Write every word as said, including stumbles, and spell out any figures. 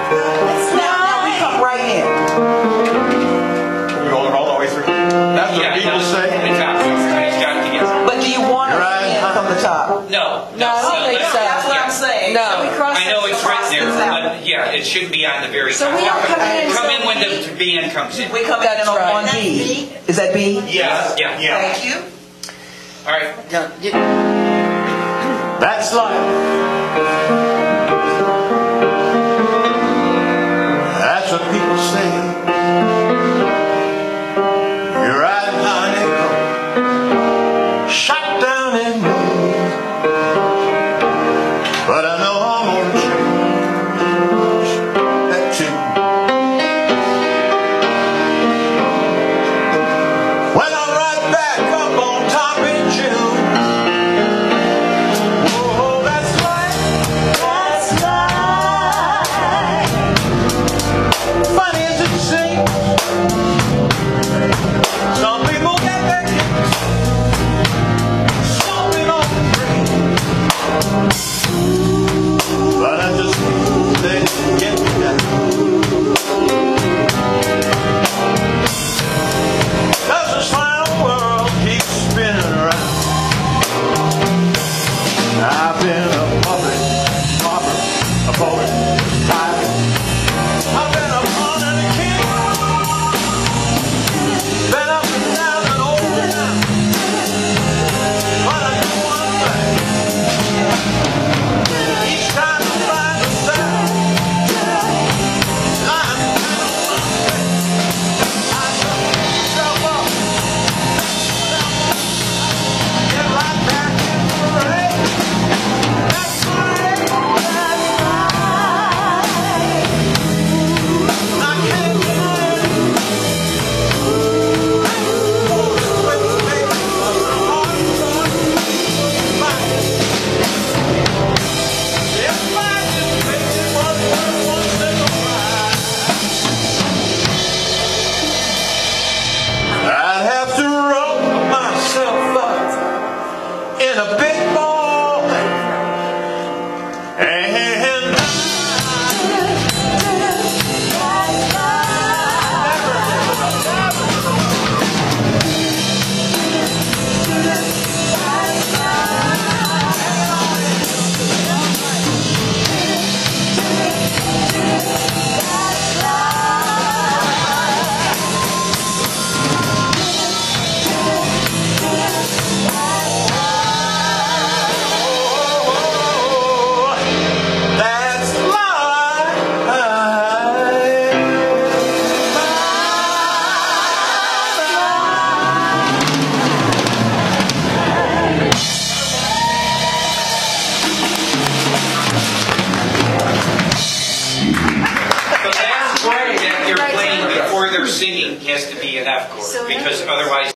Now we come right in. You hold it all the way through. That's what Yeah, people no, say. the top. It's got to get. But do you want to begin from the top? No, No, I don't think let's- so. That's what yeah. I'm saying. No. So we cross I know this- it's cross written this there, out. but yeah, it should be on the very So top. we don't come in Come in until when B? the band comes in. We come in That's on, right. on B. Is that B? Yeah, yeah, yeah. Thank you. All right. No, you- That's life. That's what people say. You're riding on a hill, shot down and moved. But I know I'm gonna change that tune. When I'm right back up on top in June. Oh, that's life. That's life. Funny as it seems, some people get their kicks stomping on the dream. But I just they get me down. Cause this final world keeps spinning around. I've been a puppet, robber, a poet, pirate. I've been a pawn and a king. Been up and down and over and down. But I do one thing. Each time I find myself lying down on my face, I pick myself up, get right back in the race. That's life. That's life. I can't deny it. With the baby, the heart is mine. If I just made it one word, one single ride, I'd have to roll myself up in a big ball and that's So that's why that they're playing before they're singing has to be an F chord, because otherwise